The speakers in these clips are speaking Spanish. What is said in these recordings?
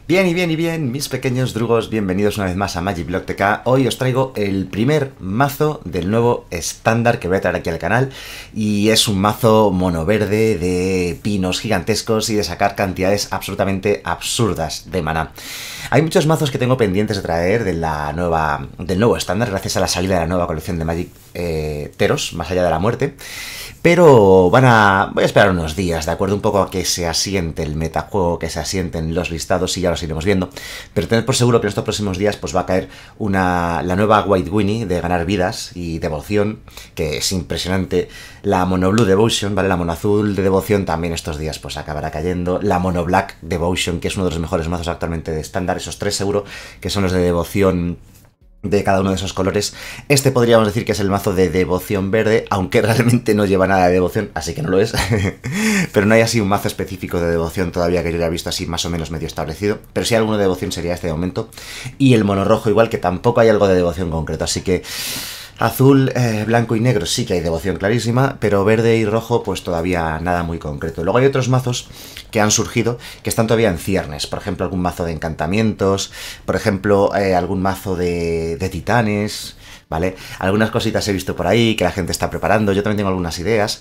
Bien, mis pequeños drugos, bienvenidos una vez más a Magic Block TK. Hoy os traigo el primer mazo del nuevo estándar que voy a traer aquí al canal. Y es un mazo mono verde de pinos gigantescos y de sacar cantidades absolutamente absurdas de maná. Hay muchos mazos que tengo pendientes de traer del nuevo estándar, gracias a la salida de la nueva colección de Magic Teros, más allá de la muerte. Pero voy a esperar unos días, de acuerdo un poco a que se asiente el metajuego, que se asienten los listados y ya los iremos viendo. Pero tened por seguro que en estos próximos días pues va a caer la nueva White Winnie de ganar vidas y devoción, que es impresionante. La Mono Blue Devotion, ¿vale? La Mono Azul de devoción también estos días pues acabará cayendo. La Mono Black Devotion, que es uno de los mejores mazos actualmente de estándar, esos tres seguro, que son los de devoción de cada uno de esos colores. Este podríamos decir que es el mazo de devoción verde, aunque realmente no lleva nada de devoción, así que no lo es. Pero no hay así un mazo específico de devoción todavía que yo haya visto así más o menos medio establecido. Pero si hay alguno de devoción sería este de momento. Y el mono rojo igual, que tampoco hay algo de devoción concreto, así que azul, blanco y negro sí que hay devoción clarísima, pero verde y rojo pues todavía nada muy concreto. Luego hay otros mazos que han surgido que están todavía en ciernes, por ejemplo algún mazo de encantamientos, por ejemplo algún mazo de titanes, ¿vale? Algunas cositas he visto por ahí que la gente está preparando, yo también tengo algunas ideas.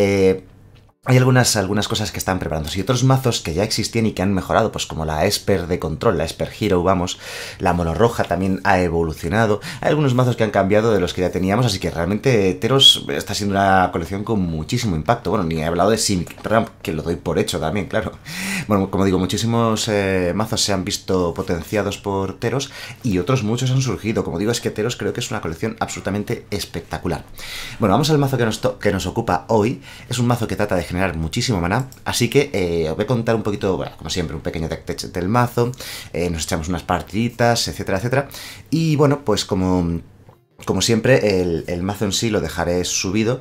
Hay algunas cosas que están preparándose y otros mazos que ya existían y que han mejorado, pues como la Esper de control, la Esper Hero, vamos, la mono roja también ha evolucionado. Hay algunos mazos que han cambiado de los que ya teníamos, así que realmente Teros está siendo una colección con muchísimo impacto. Bueno, ni he hablado de Simic Ramp, que lo doy por hecho también, claro. Bueno, como digo, muchísimos mazos se han visto potenciados por Teros y otros muchos han surgido. Como digo, es que Teros creo que es una colección absolutamente espectacular. Bueno, vamos al mazo que nos ocupa hoy. Es un mazo que trata de generar muchísimo maná, así que os voy a contar un poquito, bueno, como siempre, un pequeño deck tech del mazo, nos echamos unas partiditas, etcétera, etcétera, y bueno, pues como siempre, el mazo en sí lo dejaré subido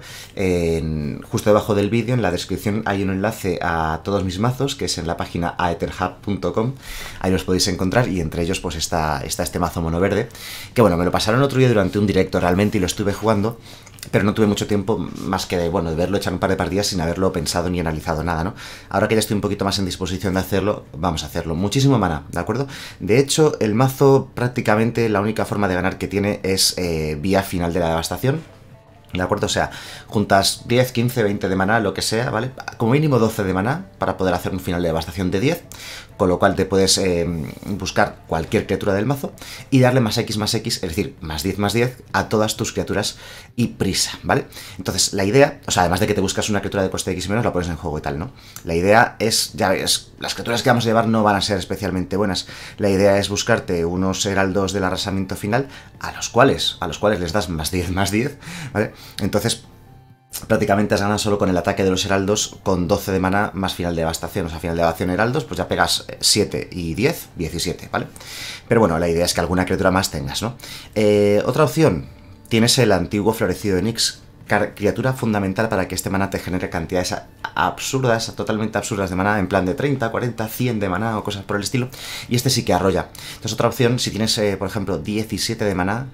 justo debajo del vídeo. En la descripción hay un enlace a todos mis mazos, que es en la página aetherhub.com. Ahí los podéis encontrar y entre ellos pues está este mazo mono verde, que bueno, me lo pasaron otro día durante un directo realmente y lo estuve jugando, pero no tuve mucho tiempo más que de verlo, echar un par de partidas sin haberlo pensado ni analizado nada, ¿no? Ahora que ya estoy un poquito más en disposición de hacerlo, vamos a hacerlo. Muchísimo maná, ¿de acuerdo? De hecho, el mazo prácticamente la única forma de ganar que tiene es vía final de la devastación. ¿De acuerdo? O sea, juntas 10, 15, 20 de maná, lo que sea, ¿vale? Como mínimo 12 de maná para poder hacer un final de devastación de 10, con lo cual te puedes buscar cualquier criatura del mazo y darle más X, es decir, más 10 a todas tus criaturas y prisa, ¿vale? Entonces, la idea, o sea, además de que te buscas una criatura de coste X menos, la pones en juego y tal, ¿no? La idea es, ya ves, las criaturas que vamos a llevar no van a ser especialmente buenas. La idea es buscarte unos heraldos del arrasamiento final a los cuales les das más 10, ¿vale? Entonces, prácticamente has ganado solo con el ataque de los heraldos con 12 de mana más final de devastación. O sea, final de devastación heraldos, pues ya pegas 7 y 10, 17, ¿vale? Pero bueno, la idea es que alguna criatura más tengas, ¿no? Otra opción, tienes el antiguo florecido de Nyx, criatura fundamental para que este maná te genere cantidades absurdas, totalmente absurdas de maná, en plan de 30, 40, 100 de maná o cosas por el estilo, y este sí que arrolla. Entonces otra opción, si tienes por ejemplo 17 de maná,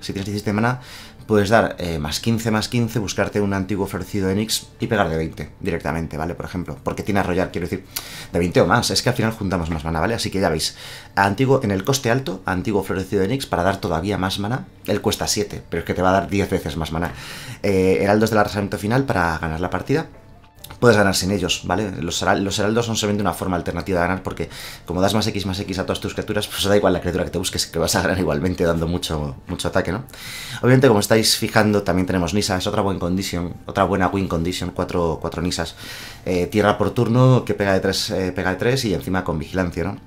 puedes dar más 15, buscarte un antiguo florecido de Nyx y pegar de 20 directamente, ¿vale? Por ejemplo, porque tiene arrollar, quiero decir, de 20 o más, es que al final juntamos más maná, ¿vale? Así que ya veis, antiguo en el coste alto, antiguo florecido de Nyx, para dar todavía más maná, él cuesta 7, pero es que te va a dar 10 veces más maná. Heraldos del arrasamiento final para ganar la partida. Puedes ganar sin ellos, ¿vale? Los heraldos son solamente una forma alternativa de ganar, porque como das más X a todas tus criaturas, pues da igual la criatura que te busques, que vas a ganar igualmente dando mucho ataque, ¿no? Obviamente, como estáis fijando, también tenemos Nissa, es otra buena win condition, 4 Nissas. Tierra por turno, que pega de 3 y encima con vigilancia, ¿no?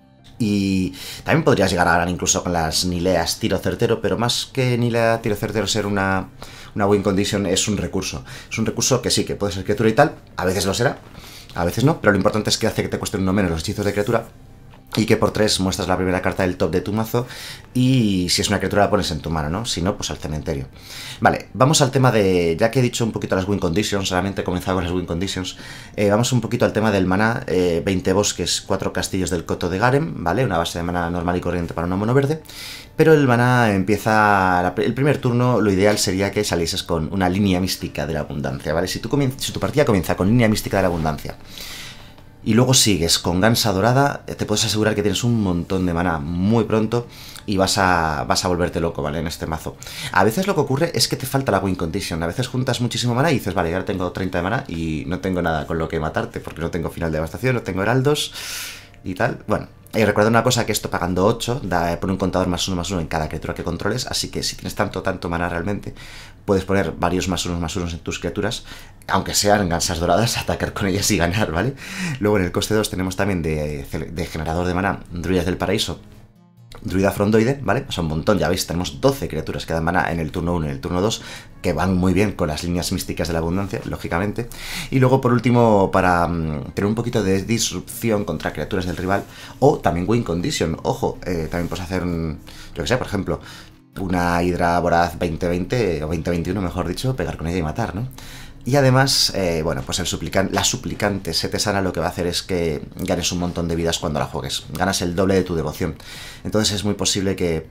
Y también podrías llegar a ganar incluso con las Nileas tiro certero, pero más que Nilea tiro certero ser una win condition, es un recurso. Es un recurso que sí, que puede ser criatura y tal, a veces lo será, a veces no, pero lo importante es que hace que te cuesten uno menos los hechizos de criatura y que por 3 muestras la primera carta del top de tu mazo y si es una criatura la pones en tu mano, ¿no? Si no, pues al cementerio. Vale, vamos al tema de... Ya que he dicho un poquito las win conditions, solamente he comenzado con las win conditions, vamos un poquito al tema del maná. 20 bosques, 4 castillos del Coto de Garem, ¿vale? Una base de maná normal y corriente para una mono verde. Pero el maná empieza... El primer turno, lo ideal sería que salieses con una línea mística de la abundancia, ¿vale? Si tu partida comienza con línea mística de la abundancia y luego sigues con Gansa Dorada, te puedes asegurar que tienes un montón de maná muy pronto y vas a volverte loco, ¿vale? En este mazo. A veces lo que ocurre es que te falta la win condition. A veces juntas muchísimo maná y dices, vale, ahora tengo 30 de maná y no tengo nada con lo que matarte, porque no tengo final de devastación, no tengo heraldos y tal. Bueno, y recuerda una cosa, que esto pagando 8 pone un contador +1/+1 en cada criatura que controles, así que si tienes tanto maná realmente, puedes poner varios +1/+1 en tus criaturas, aunque sean gansas doradas, atacar con ellas y ganar, ¿vale? Luego en el coste 2 tenemos también de generador de maná, Druidas del Paraíso, Druida Frondoide, ¿vale? O sea, un montón, ya veis, tenemos 12 criaturas que dan maná en el turno 1 y en el turno 2, que van muy bien con las líneas místicas de la abundancia, lógicamente. Y luego, por último, para tener un poquito de disrupción contra criaturas del rival, o también win condition, ojo, también puedes hacer, yo que sé, por ejemplo, una Hidra Voraz 2020, o 2021, mejor dicho, pegar con ella y matar, ¿no? Y además, bueno, pues la suplicante Setesana lo que va a hacer es que ganes un montón de vidas cuando la juegues. Ganas el doble de tu devoción. Entonces es muy posible que...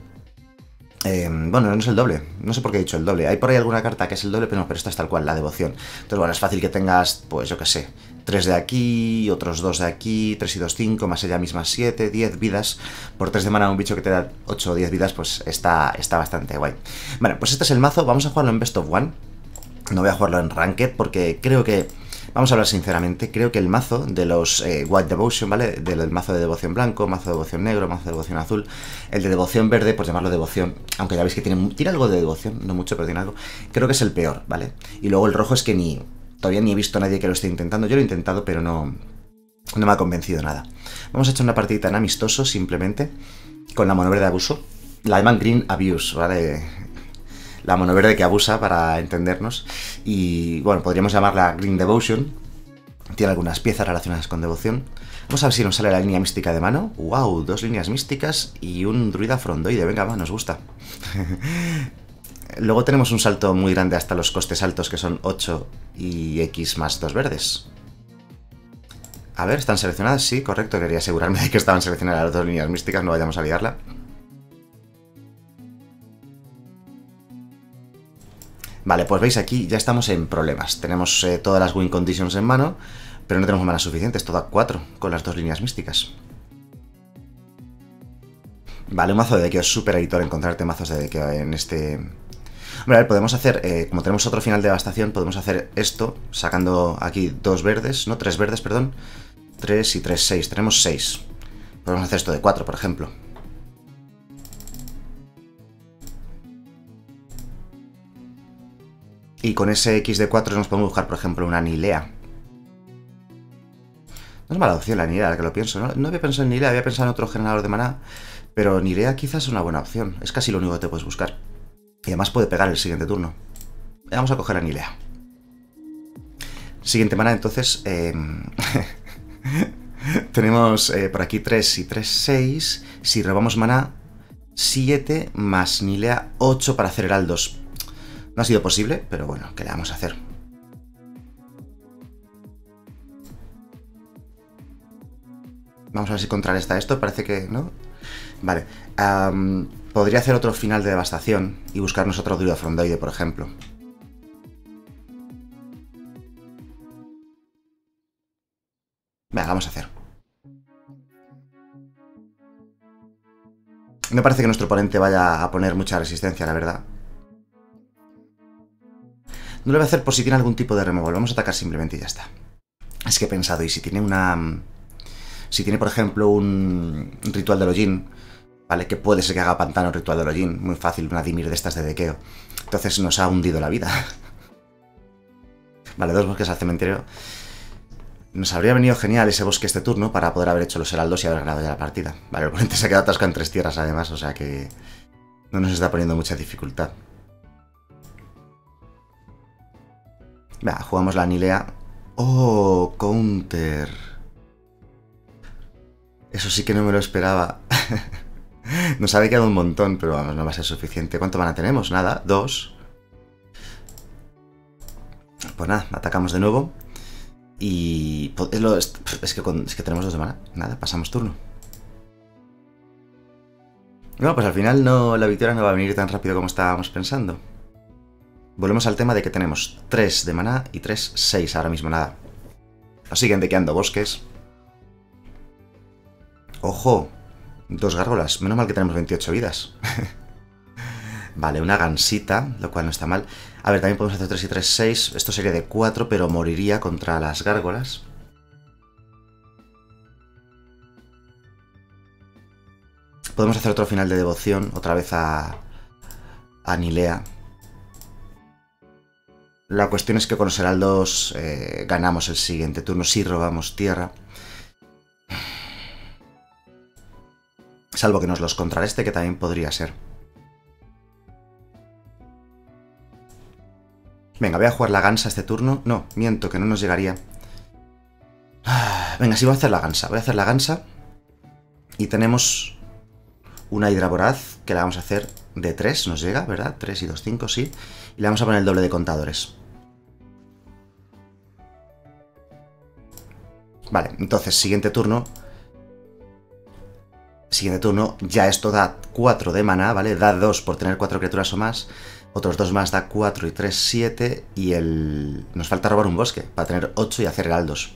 bueno, no es el doble. No sé por qué he dicho el doble. Hay por ahí alguna carta que es el doble, pero no, pero esta es tal cual, la devoción. Entonces, bueno, es fácil que tengas, pues yo qué sé, 3 de aquí, otros 2 de aquí, 3 y 2, 5, más ella misma 7, 10 vidas. Por 3 de mana un bicho que te da 8 o 10 vidas, pues está bastante guay. Bueno, pues este es el mazo. Vamos a jugarlo en Best of One. No voy a jugarlo en Ranked porque creo que, vamos a hablar sinceramente, creo que el mazo de los White Devotion, ¿vale? Del mazo de devoción blanco, mazo de devoción negro, mazo de devoción azul, el de devoción verde, pues llamarlo devoción, aunque ya veis que tiene algo de devoción, no mucho, pero tiene algo, creo que es el peor, ¿vale? Y luego el rojo es que todavía ni he visto a nadie que lo esté intentando. Yo lo he intentado, pero no me ha convencido nada. Vamos a echar una partidita en amistoso, simplemente, con la mono verde de abuso, la Lemon Green Abuse, ¿vale? La mono verde que abusa, para entendernos. Y bueno, podríamos llamarla Green Devotion. Tiene algunas piezas relacionadas con devoción. Vamos a ver si nos sale la línea mística de mano. ¡Wow! 2 líneas místicas y un druida frondoide. Venga, va, nos gusta. Luego tenemos un salto muy grande hasta los costes altos, que son 8 y X más 2 verdes. A ver, ¿están seleccionadas? Sí, correcto. Quería asegurarme de que estaban seleccionadas las 2 líneas místicas. No vayamos a liarla. Vale, pues veis, aquí ya estamos en problemas. Tenemos todas las win conditions en mano, pero no tenemos manas suficientes, todo a 4 con las 2 líneas místicas. Vale, un mazo de dequeo es súper editor encontrarte mazos de dequeo en este... Hombre, a ver, podemos hacer, como tenemos otro final de devastación, podemos hacer esto, sacando aquí 2 verdes, no, 3 verdes, perdón. 3 y 3, 6, tenemos 6. Podemos hacer esto de 4, por ejemplo. Y con ese X de 4 nos podemos buscar, por ejemplo, una Nilea. No es mala opción la Nilea, ahora que lo pienso, ¿no? No había pensado en Nilea, había pensado en otro generador de maná. Pero Nilea quizás es una buena opción. Es casi lo único que te puedes buscar. Y además puede pegar el siguiente turno. Vamos a coger a Nilea. Siguiente maná, entonces... tenemos por aquí 3 y 3, 6. Si robamos maná, 7 más Nilea, 8 para hacer heraldos. No ha sido posible, pero bueno, ¿qué le vamos a hacer? Vamos a ver si contrarresta esto, parece que no. Vale, podría hacer otro final de devastación y buscarnos otro druida frondoide, por ejemplo. Venga, vamos a hacer. Me parece que nuestro oponente vaya a poner mucha resistencia, la verdad. No lo voy a hacer por si tiene algún tipo de removal. Vamos a atacar simplemente y ya está. Es que he pensado, y si tiene una... Si tiene, por ejemplo, un ritual de Lojin, ¿vale? Que puede ser que haga pantano ritual de Lojin. Muy fácil, una Dimir de estas de dequeo. Entonces nos ha hundido la vida. Vale, 2 bosques al cementerio. Nos habría venido genial ese bosque este turno para poder haber hecho los heraldos y haber ganado ya la partida. Vale, el oponente se ha quedado atascado en 3 tierras además, o sea que... No nos está poniendo mucha dificultad. Venga, jugamos la Nilea. ¡Oh! Counter. Eso sí que no me lo esperaba. Nos había quedado un montón, pero vamos, no va a ser suficiente. ¿Cuánto mana tenemos? Nada, 2. Pues nada, atacamos de nuevo. Y... Es que tenemos 2 de mana. Nada, pasamos turno. Bueno, pues al final la victoria no va a venir tan rápido como estábamos pensando. Volvemos al tema de que tenemos 3 de maná y 3, 6 ahora mismo, nada. Nos siguen dequeando bosques. ¡Ojo! Dos gárgolas. Menos mal que tenemos 28 vidas. Vale, una gansita, lo cual no está mal. A ver, también podemos hacer 3 y 3, 6. Esto sería de 4, pero moriría contra las gárgolas. Podemos hacer otro final de devoción, otra vez a Nilea. La cuestión es que con los heraldos ganamos el siguiente turno si robamos tierra. Salvo que nos los contrarreste, que también podría ser. Venga, voy a jugar la gansa este turno. No, miento, que no nos llegaría. Venga, sí, voy a hacer la gansa. Voy a hacer la gansa. Y tenemos una hidra voraz, que la vamos a hacer de 3, nos llega, ¿verdad? 3 y 2, 5, sí. Y le vamos a poner el doble de contadores. Vale, entonces, siguiente turno. Siguiente turno, ya esto da 4 de maná, ¿vale? Da 2 por tener 4 criaturas o más. Otros 2 más da 4 y 3, 7. Y nos falta robar un bosque para tener 8 y hacer heraldos.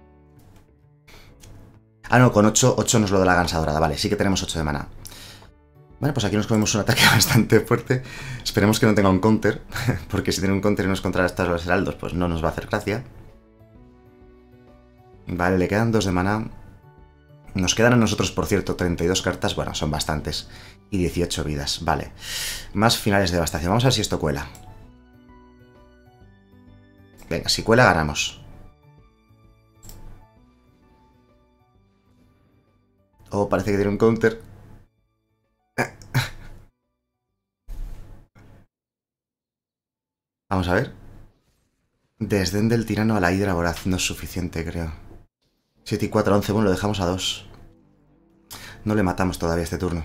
Ah, no, con 8 nos lo da la gansa dorada. Vale, sí que tenemos 8 de maná. Vale, pues aquí nos comemos un ataque bastante fuerte. Esperemos que no tenga un counter, porque si tiene un counter y nos contrarresta los heraldos, pues no nos va a hacer gracia. Vale, le quedan 2 de maná. Nos quedan a nosotros, por cierto, 32 cartas. Bueno, son bastantes. Y 18 vidas, vale. Más finales de devastación. Vamos a ver si esto cuela. Venga, si cuela, ganamos. Oh, parece que tiene un counter. Vamos a ver. Desdén del tirano a la hidra voraz. No es suficiente, creo. 7 y 4, 11. Bueno, lo dejamos a 2. No le matamos todavía este turno.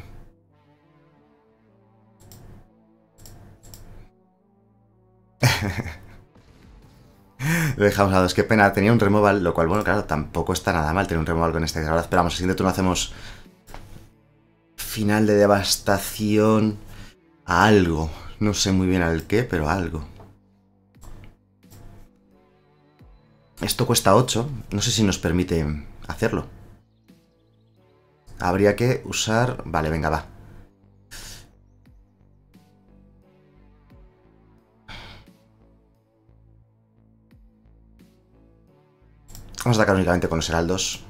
Lo dejamos a 2. Qué pena. Tenía un removal, lo cual, bueno, claro, tampoco está nada mal tener un removal con esta hidra voraz. Pero vamos, el siguiente turno hacemos final de devastación a algo. No sé muy bien al qué, pero a algo. Esto cuesta 8. No sé si nos permite hacerlo. Habría que usar... Vale, venga, va. Vamos a atacar únicamente con los heraldos.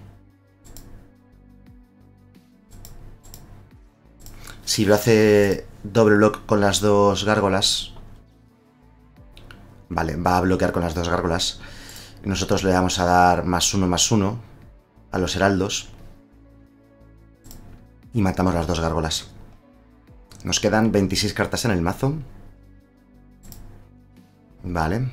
Si lo hace doble block con las dos gárgolas... Vale, va a bloquear con las dos gárgolas. Nosotros le vamos a dar +1/+1 a los heraldos. Y matamos las dos gárgolas. Nos quedan 26 cartas en el mazo. Vale.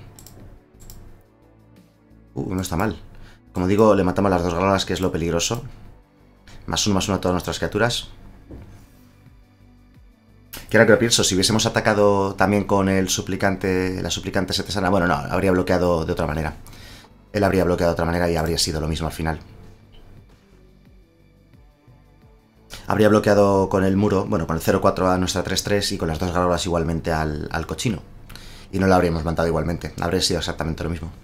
No está mal. Como digo, le matamos las dos gárgolas, que es lo peligroso. +1/+1 a todas nuestras criaturas. Que ahora que lo pienso, si hubiésemos atacado también con el suplicante, la suplicante setesana, bueno, no, habría bloqueado de otra manera. Él habría bloqueado de otra manera y habría sido lo mismo al final. Habría bloqueado con el muro, bueno, con el 0-4 a nuestra 3-3 y con las dos gárgolas igualmente al cochino. Y no lo habríamos matado igualmente, habría sido exactamente lo mismo.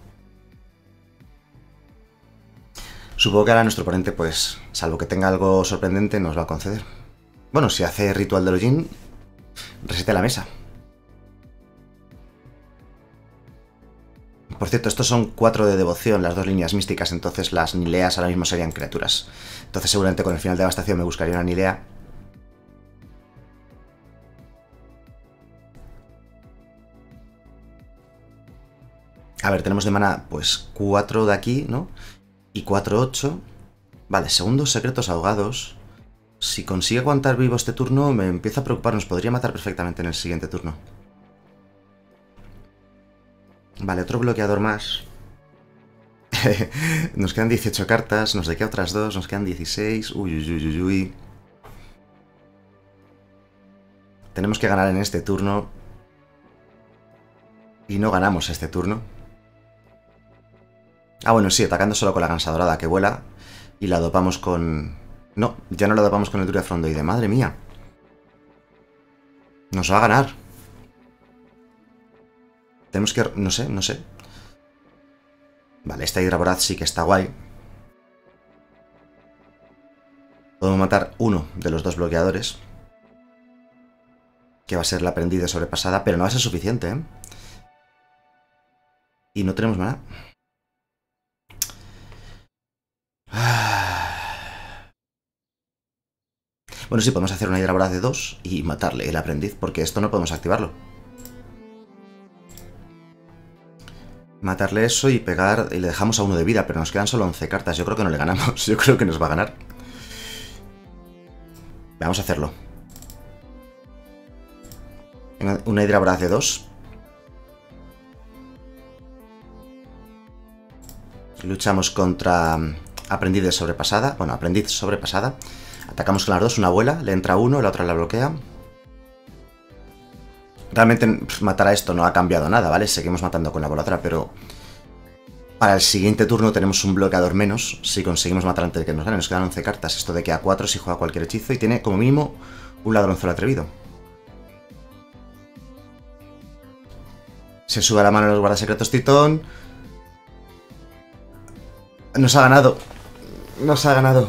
Supongo que ahora nuestro oponente, pues, salvo que tenga algo sorprendente, nos va a conceder. Bueno, si hace ritual de Lojin, resete la mesa. Por cierto, estos son 4 de devoción, las dos líneas místicas, entonces las Nileas ahora mismo serían criaturas. Entonces seguramente con el final de devastación me buscaría una Nilea. A ver, tenemos de mana pues 4 de aquí, ¿no? Y 4, 8. Vale, segundos secretos ahogados. Si consigue aguantar vivo este turno, me empieza a preocupar. Nos podría matar perfectamente en el siguiente turno. Vale, otro bloqueador más. Nos quedan 18 cartas, nos quedan otras 2, nos quedan 16. Uy, uy, uy, uy, uy. Tenemos que ganar en este turno. Y no ganamos este turno. Ah, bueno, sí, atacando solo con la gansa dorada que vuela. Y la dopamos con... No, ya no la dopamos con el druida frondoide. Madre mía. Nos va a ganar. Tenemos que... No sé, no sé. Vale, esta hidra voraz sí que está guay. Podemos matar uno de los dos bloqueadores, que va a ser el aprendiz de sobrepasada, pero no va a ser suficiente, ¿eh? Y no tenemos maná. Bueno, sí, podemos hacer una hidra voraz de 2 y matarle el aprendiz, porque esto no podemos activarlo. Matarle eso y pegar, y le dejamos a uno de vida, pero nos quedan solo 11 cartas. Yo creo que no le ganamos, yo creo que nos va a ganar. Vamos a hacerlo. Una hidra voraz de 2. Luchamos contra aprendiz de sobrepasada. Bueno, aprendiz sobrepasada. Atacamos con las dos, una vuela, le entra uno, la otra la bloquea. Realmente matar a esto no ha cambiado nada, ¿vale? Seguimos matando con la voladora, pero para el siguiente turno tenemos un bloqueador menos. Si conseguimos matar antes de que nos gane, nos quedan 11 cartas. Esto de que a 4 si juega cualquier hechizo y tiene como mínimo un ladronzuelo atrevido. Se sube a la mano de los guardasecretos Titón. Nos ha ganado. Nos ha ganado.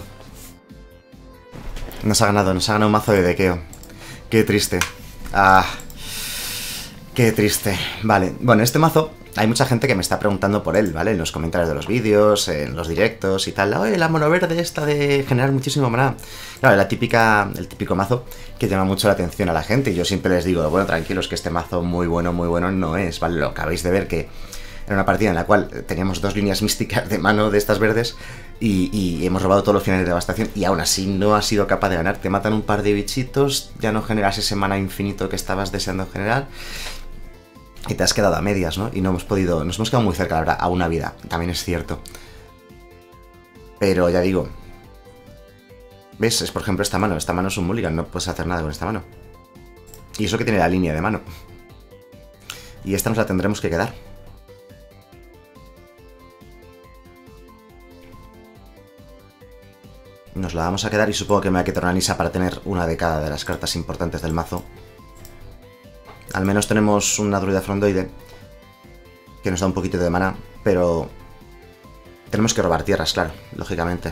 Nos ha ganado un mazo de dequeo. Qué triste. Ah, qué triste. Vale, bueno, este mazo, hay mucha gente que me está preguntando por él, ¿vale? En los comentarios de los vídeos, en los directos y tal. Oye, la mono verde esta de generar muchísimo maná. Claro, el típico mazo que llama mucho la atención a la gente. Y yo siempre les digo, bueno, tranquilos, que este mazo muy bueno no es, ¿vale? Lo acabáis de ver que era una partida en la cual teníamos 2 líneas místicas de mano de estas verdes y hemos robado todos los finales de devastación y aún así no has sido capaz de ganar. Te matan un par de bichitos, ya no generas ese mana infinito que estabas deseando generar y te has quedado a medias, ¿no? Y no hemos podido, nos hemos quedado muy cerca, la verdad, a una vida, también es cierto. Pero ya digo, ¿ves? Es por ejemplo esta mano es un mulligan, no puedes hacer nada con esta mano. Y eso que tiene la línea de mano. Y esta nos la tendremos que quedar. Nos la vamos a quedar y supongo que me voy a quitar una Nissa para tener una de cada de las cartas importantes del mazo. Al menos tenemos una druida frondoide que nos da un poquito de maná, pero tenemos que robar tierras, claro, lógicamente.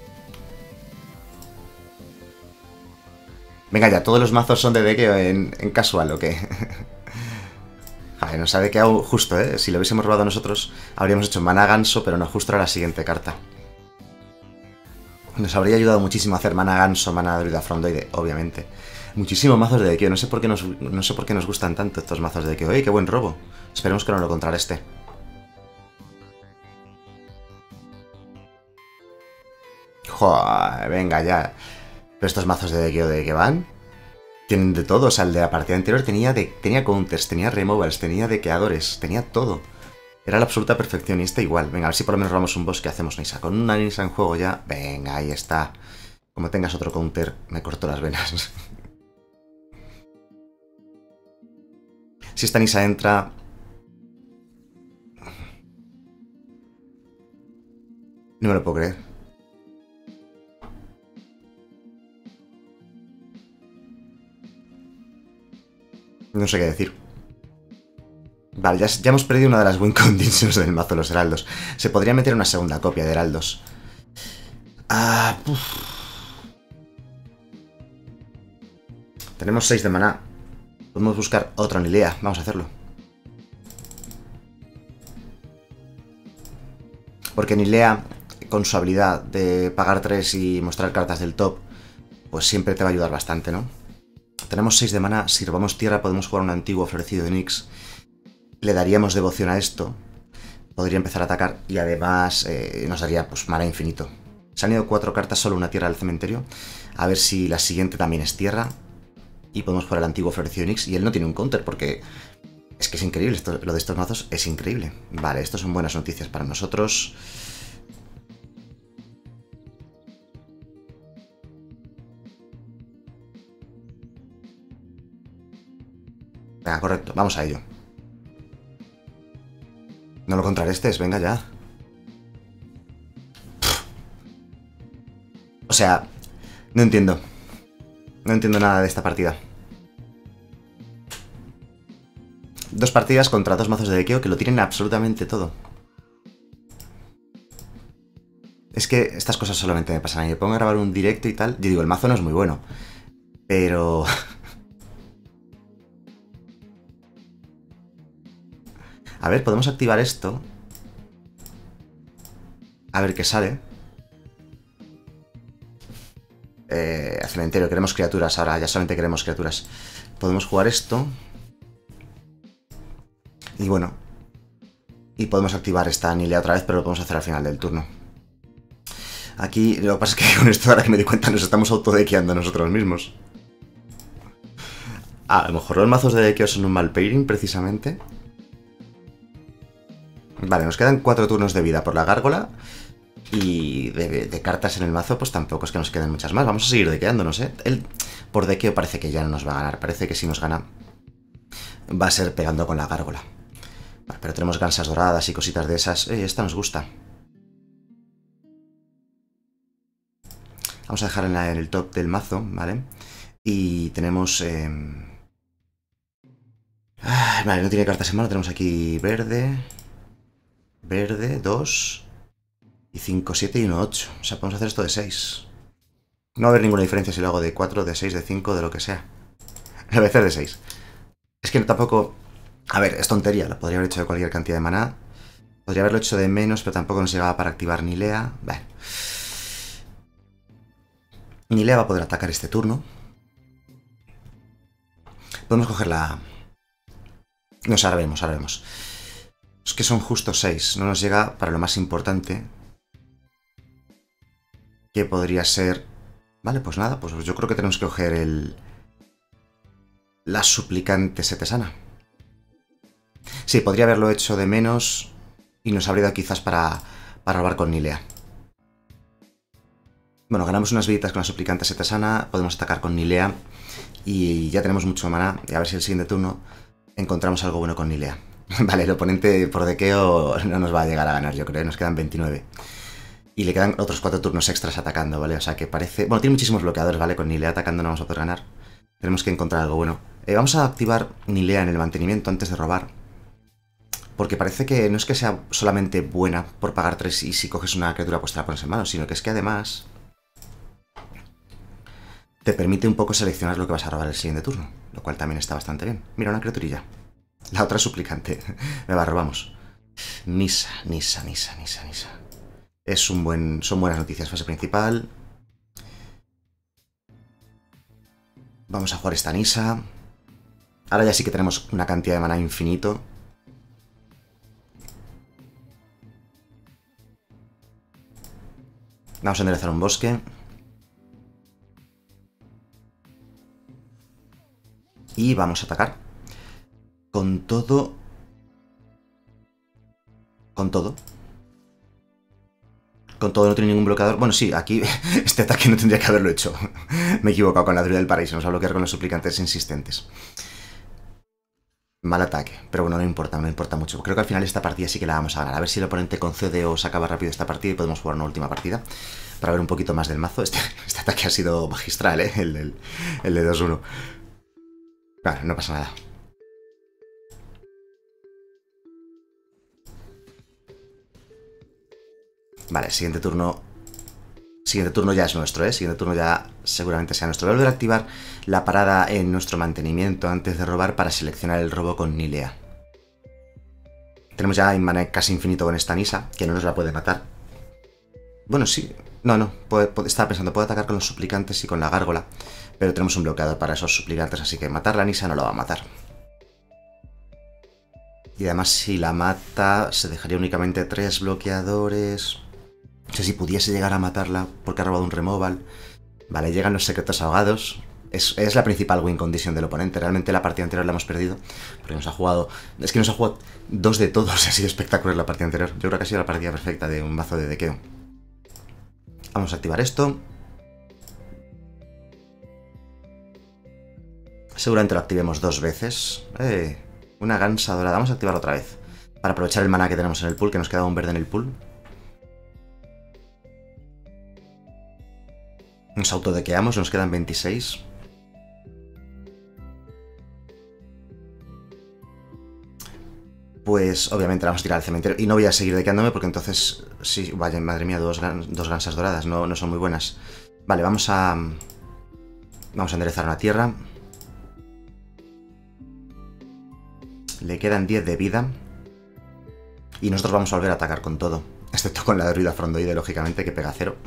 Venga ya, todos los mazos son de dequeo en casual, ¿o qué? Vale, nos ha dequeado justo, ¿eh? Si lo hubiésemos robado nosotros, habríamos hecho maná ganso, pero no justo era la siguiente carta. Nos habría ayudado muchísimo a hacer mana ganso, mana druida frondoide, obviamente. Muchísimos mazos de dequeo, no sé por qué nos gustan tanto estos mazos de dequeo. ¡Ey, qué buen robo! Esperemos que no lo contrarreste. Joder, venga ya. Pero estos mazos de dequeo de que van tienen de todo. O sea, el de la partida anterior tenía counters, tenía removals, tenía dequeadores, tenía todo. Era la absoluta perfección y este igual. Venga, a ver si por lo menos robamos un boss que hacemos Nissa. Con una Nissa en juego ya. Venga, ahí está. Como tengas otro counter, me corto las venas. Si esta Nissa entra... No me lo puedo creer. No sé qué decir. Vale, ya hemos perdido una de las win conditions del mazo de los heraldos. Se podría meter una segunda copia de heraldos. Tenemos 6 de maná. Podemos buscar otra Nilea. Vamos a hacerlo. Porque Nilea, con su habilidad de pagar 3 y mostrar cartas del top, pues siempre te va a ayudar bastante, ¿no? Tenemos 6 de maná. Si robamos tierra podemos jugar un antiguo florecido de Nyx. Le daríamos devoción a esto. Podría empezar a atacar y además nos daría pues mana infinito. Se han ido 4 cartas, solo una tierra al cementerio. A ver si la siguiente también es tierra. Y podemos jugar el antiguo florecido de Nyx. Y él no tiene un counter porque es que es increíble. Lo de estos mazos es increíble. Vale, esto son buenas noticias para nosotros. Venga, correcto, vamos a ello. No lo contrarrestes, venga ya. O sea, no entiendo. No entiendo nada de esta partida. 2 partidas contra 2 mazos de dequeo que lo tienen absolutamente todo. Es que estas cosas solamente me pasan a mí. Me pongo a grabar un directo y tal. Yo digo, el mazo no es muy bueno. Pero... A ver, podemos activar esto. A ver qué sale. Al cementerio, queremos criaturas ahora. Ya solamente queremos criaturas. Podemos jugar esto. Y bueno. Y podemos activar esta Nilea otra vez, pero lo podemos hacer al final del turno. Aquí lo que pasa es que con esto, ahora que me doy cuenta, nos estamos autodequeando nosotros mismos. A lo mejor los mazos de dequeo son un mal pairing, precisamente. Vale, nos quedan 4 turnos de vida por la gárgola. Y de cartas en el mazo, pues tampoco es que nos queden muchas más. Vamos a seguir dequeándonos, ¿eh? Él, por dequeo parece que ya no nos va a ganar. Parece que si nos gana, va a ser pegando con la gárgola. Vale, pero tenemos gansas doradas y cositas de esas. Esta nos gusta. Vamos a dejar en el top del mazo, ¿vale? Y tenemos... vale, no tiene cartas en mano. Tenemos aquí verde... Verde, 2... Y 5, 7 y 1, 8. O sea, podemos hacer esto de 6. No va a haber ninguna diferencia si lo hago de 4, de 6, de 5, de lo que sea. Lo voy a hacer de 6. Es que tampoco... A ver, es tontería. Lo podría haber hecho de cualquier cantidad de maná. Podría haberlo hecho de menos, pero tampoco nos llegaba para activar Nilea. Vale. Nilea va a poder atacar este turno. Podemos coger la... No sé, ahora vemos, ahora vemos. Es que son justo 6. No nos llega para lo más importante. Que podría ser... Vale, pues nada, pues yo creo que tenemos que coger el... La suplicante setesana. Sí, podría haberlo hecho de menos y nos habría dado quizás para robar con Nilea. Bueno, ganamos unas viditas con la suplicante setesana, podemos atacar con Nilea y ya tenemos mucho maná. Y a ver si el siguiente turno encontramos algo bueno con Nilea. Vale, el oponente por dequeo no nos va a llegar a ganar, yo creo, nos quedan 29. Y le quedan otros 4 turnos extras atacando, ¿vale? O sea que parece... Bueno, tiene muchísimos bloqueadores, ¿vale? Con Nilea atacando no vamos a poder ganar. Tenemos que encontrar algo bueno. Vamos a activar Nilea en el mantenimiento antes de robar. Porque parece que no es que sea solamente buena por pagar 3 y si coges una criatura pues te la pones en mano, sino que es que además te permite un poco seleccionar lo que vas a robar el siguiente turno, lo cual también está bastante bien. Mira, una criaturilla. La otra suplicante. Me la robamos. Nissa. Es un buen... Son buenas noticias. Fase principal. Vamos a jugar esta Nissa. Ahora ya sí que tenemos una cantidad de maná infinito. Vamos a enderezar un bosque. Y vamos a atacar. Con todo. Con todo. Con todo, no tiene ningún bloqueador. Bueno, sí, aquí este ataque no tendría que haberlo hecho. Me he equivocado con la druida del paraíso. Nos va a bloquear con los suplicantes insistentes. Mal ataque. Pero bueno, no importa mucho. Creo que al final esta partida sí que la vamos a ganar. A ver si el oponente concede o se acaba rápido esta partida y podemos jugar una última partida. Para ver un poquito más del mazo. Este ataque ha sido magistral, ¿eh? El de 2-1. Vale, no pasa nada. Vale, siguiente turno. Siguiente turno ya es nuestro, ¿eh? Siguiente turno ya seguramente sea nuestro. Voy a volver a activar la parada en nuestro mantenimiento antes de robar para seleccionar el robo con Nilea. Tenemos ya maná casi infinito con esta Nissa, que no nos la puede matar. Bueno, sí. No. Estaba pensando, puedo atacar con los suplicantes y con la gárgola. Pero tenemos un bloqueador para esos suplicantes, así que matar la Nissa no lo va a matar. Y además si la mata, se dejaría únicamente 3 bloqueadores. No sé si pudiese llegar a matarla porque ha robado un removal. Vale, llegan los secretos ahogados. Es la principal win condition del oponente. Realmente la partida anterior la hemos perdido. Porque nos ha jugado... Es que nos ha jugado 2 de todos. Ha sido espectacular la partida anterior. Yo creo que ha sido la partida perfecta de un mazo de dequeo. Vamos a activar esto. Seguramente lo activemos 2 veces. Una gansa dorada. Vamos a activarlo otra vez. Para aprovechar el maná que tenemos en el pool, que nos queda un verde en el pool. Nos autodequeamos, nos quedan 26. Pues obviamente la vamos a tirar al cementerio. Y no voy a seguir dequeándome porque entonces Sí, vaya, madre mía, dos gansas doradas, no son muy buenas. Vale, vamos a enderezar una tierra. Le quedan 10 de vida. Y nosotros vamos a volver a atacar con todo. Excepto con la druida frondoide, lógicamente, que pega 0.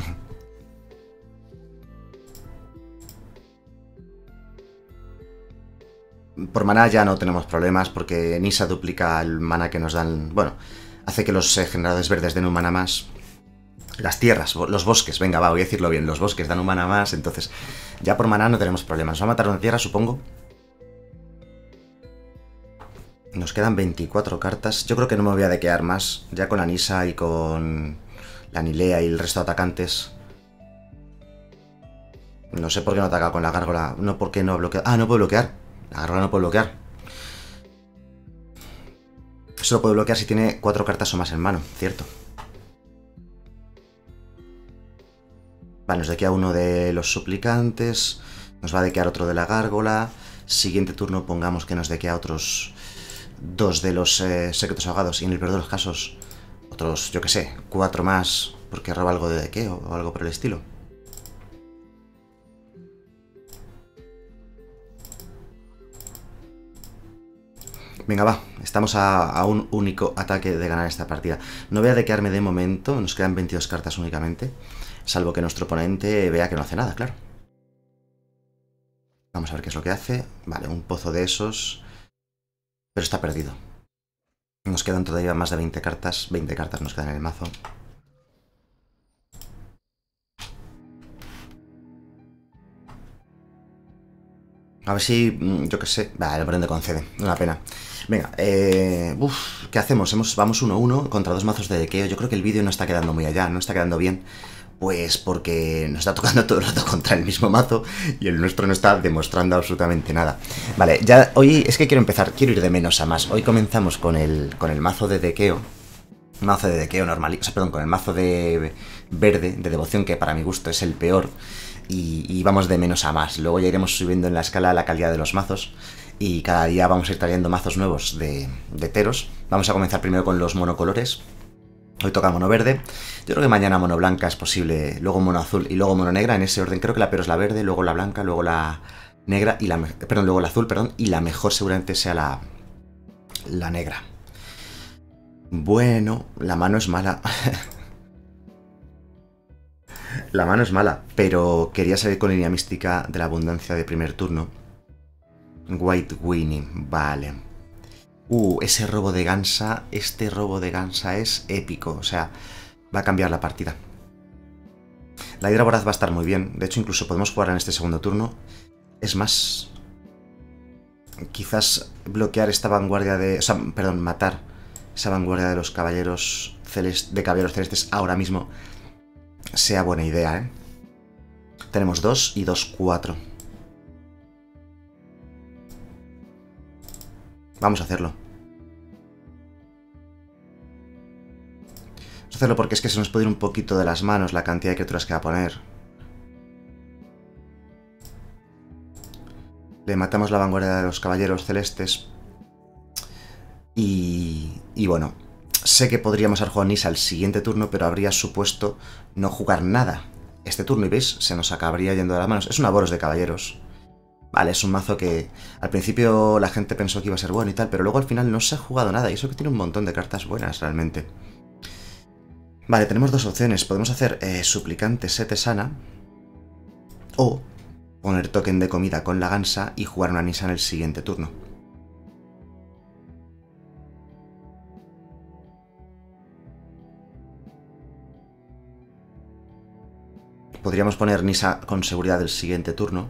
Por maná ya no tenemos problemas, porque Nissa duplica el maná que nos dan... Bueno, hace que los generadores verdes den un maná más. Las tierras, los bosques, venga, va, voy a decirlo bien. Los bosques dan un maná más, entonces ya por maná no tenemos problemas. Nos va a matar una tierra, supongo. Nos quedan 24 cartas. Yo creo que no me voy a dequear más. Ya con la Nissa y con la Nilea y el resto de atacantes. No sé por qué no ataca con la gárgola. No, por qué no bloquea. Ah, no puede bloquear. La gárgola no puede bloquear. Solo puede bloquear si tiene 4 cartas o más en mano, cierto. Vale, nos dequea uno de los suplicantes. Nos va a dequear otro de la gárgola. Siguiente turno pongamos que nos dequea otros 2 de los secretos ahogados. Y en el peor de los casos, otros, yo que sé, 4 más. Porque roba algo de dequeo o algo por el estilo. Venga, va. Estamos a un único ataque de ganar esta partida. No voy a dequearme de momento. Nos quedan 22 cartas únicamente. Salvo que nuestro oponente vea que no hace nada, claro. Vamos a ver qué es lo que hace. Vale, un pozo de esos. Pero está perdido. Nos quedan todavía más de 20 cartas. 20 cartas nos quedan en el mazo. A ver si, yo qué sé. Vale, el oponente concede. Una pena. Venga, ¿qué hacemos? Vamos 1-1 contra 2 mazos de dequeo. Yo creo que el vídeo no está quedando muy allá, no está quedando bien. Pues porque nos está tocando todo el rato contra el mismo mazo y el nuestro no está demostrando absolutamente nada. Vale, ya hoy es que quiero ir de menos a más. Hoy comenzamos con el mazo de dequeo. Mazo de dequeo normal, o sea, perdón, con el mazo de verde, de devoción, que para mi gusto es el peor. Y vamos de menos a más. Luego ya iremos subiendo en la escala la calidad de los mazos. Y cada día vamos a ir trayendo mazos nuevos de teros. Vamos a comenzar primero con los monocolores. Hoy toca mono verde. Yo creo que mañana mono blanca es posible. Luego mono azul y luego mono negra. En ese orden creo que la peor es la verde, luego la blanca, luego la negra y luego la azul, perdón. Y la mejor seguramente sea la negra. Bueno, la mano es mala. La mano es mala, pero quería salir con línea mística de la abundancia de primer turno. White Winnie, vale. Ese robo de gansa, este robo de gansa es épico, o sea, va a cambiar la partida. La hidra voraz va a estar muy bien, de hecho incluso podemos jugar en este segundo turno. Es más, quizás bloquear esta vanguardia de... O sea, perdón, matar esa vanguardia de los caballeros celestes ahora mismo sea buena idea, ¿eh? Tenemos 2 y 2, 4. Vamos a hacerlo. Vamos a hacerlo porque es que se nos puede ir un poquito de las manos la cantidad de criaturas que va a poner. Le matamos la vanguardia de los caballeros celestes. Y bueno, sé que podríamos haber jugado Nissa al siguiente turno, pero habría supuesto no jugar nada este turno. Y veis, se nos acabaría yendo de las manos. Es un Aboros de caballeros. Vale, es un mazo que al principio la gente pensó que iba a ser bueno y tal, pero luego al final no se ha jugado nada. Y eso que tiene un montón de cartas buenas realmente. Vale, tenemos dos opciones. Podemos hacer Suplicante Sete Sana. O poner token de comida con la gansa y jugar una Nissa en el siguiente turno. Podríamos poner Nissa con seguridad del siguiente turno.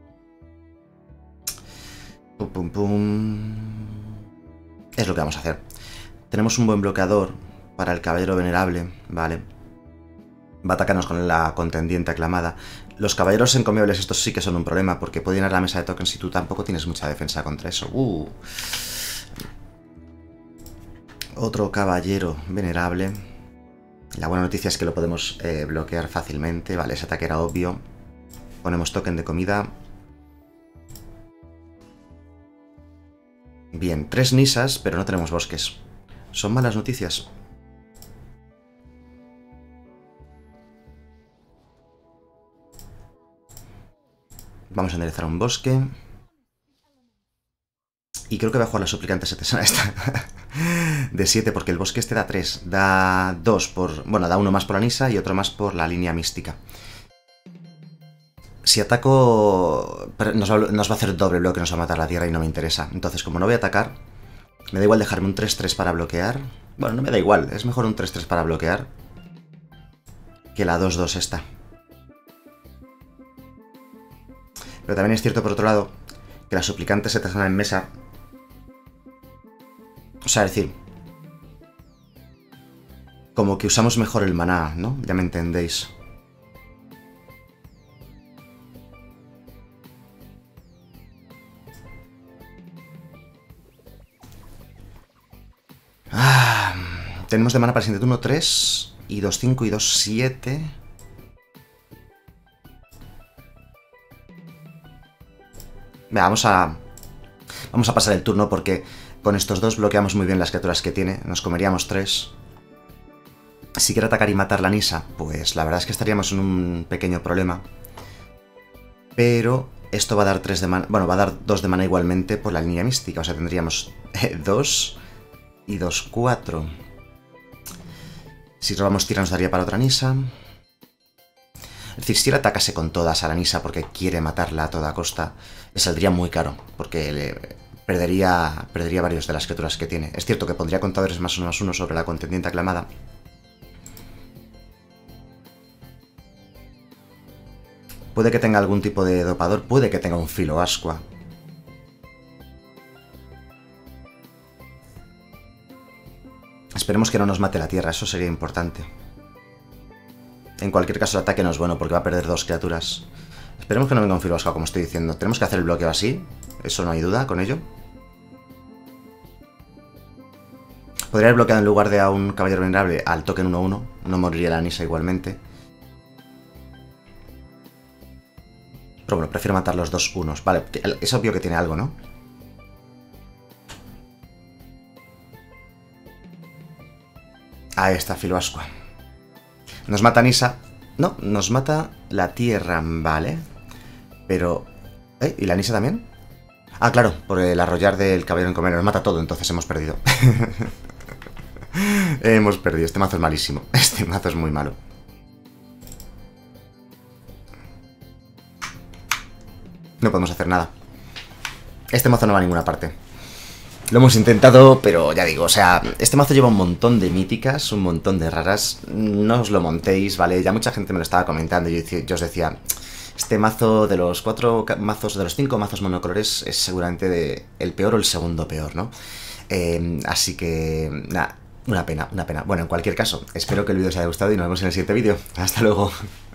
Pum, pum, pum. Es lo que vamos a hacer. Tenemos un buen bloqueador para el caballero venerable, vale. Va a atacarnos con la contendiente aclamada. Los caballeros encomiables estos sí que son un problema, porque pueden ir a la mesa de tokens y tú tampoco tienes mucha defensa contra eso. Otro caballero venerable. La buena noticia es que lo podemos bloquear fácilmente. Vale, ese ataque era obvio. Ponemos token de comida. Bien, 3 Nissas, pero no tenemos bosques. ¿Son malas noticias? Vamos a enderezar un bosque. Y creo que voy a jugar la suplicante setesana esta. De 7, porque el bosque este da 3. Da 2 por... Bueno, da uno más por la Nissa y otro más por la línea mística. Si ataco... Nos va a hacer doble bloque, nos va a matar la tierra y no me interesa. Entonces, como no voy a atacar, me da igual dejarme un 3-3 para bloquear. Bueno, no me da igual. Es mejor un 3-3 para bloquear que la 2-2 esta. Pero también es cierto, por otro lado, que la suplicante setesana en mesa... O sea, es decir, como que usamos mejor el maná, ¿no? Ya me entendéis. Tenemos de maná para el siguiente turno 3 y 2-5 y 2-7. Venga, vamos a pasar el turno porque con estos dos bloqueamos muy bien las criaturas que tiene. Nos comeríamos 3. Si quiere atacar y matar la Nissa, pues la verdad es que estaríamos en un pequeño problema. Pero esto va a dar 3 de mana. Bueno, va a dar 2 de mana igualmente por la línea mística. O sea, tendríamos 2 y 2-4. Si robamos tierra nos daría para otra Nissa. Es decir, si él atacase con todas a la Nissa porque quiere matarla a toda costa, le saldría muy caro, porque perdería varios de las criaturas que tiene. Es cierto que pondría contadores +1/+1 sobre la contendiente aclamada. Puede que tenga algún tipo de dopador, puede que tenga un filo ascua. Esperemos que no nos mate la tierra, eso sería importante. En cualquier caso el ataque no es bueno porque va a perder 2 criaturas. Esperemos que no venga un filo ascua, como estoy diciendo. Tenemos que hacer el bloqueo así, eso no hay duda con ello. Podría haber bloqueado en lugar de a un caballero venerable al token 1-1. No moriría la Nissa igualmente. Pero bueno, prefiero matar los 2 unos. Vale, es obvio que tiene algo, ¿no? Ahí está, filo ascua. Nos mata Nissa. No, nos mata la tierra, vale. Pero... ¿y la Nissa también? Ah, claro, por el arrollar del caballero en comer. Nos mata todo, entonces hemos perdido. Hemos perdido. Este mazo es malísimo. Este mazo es muy malo. No podemos hacer nada. Este mazo no va a ninguna parte. Lo hemos intentado, pero ya digo, o sea, este mazo lleva un montón de míticas, un montón de raras. No os lo montéis, ¿vale? Ya mucha gente me lo estaba comentando y yo os decía, este mazo de los 4 mazos, de los 5 mazos monocolores es seguramente el peor o el segundo peor, ¿no? Así que, nada, una pena, una pena. Bueno, en cualquier caso, espero que el vídeo os haya gustado y nos vemos en el siguiente vídeo. Hasta luego.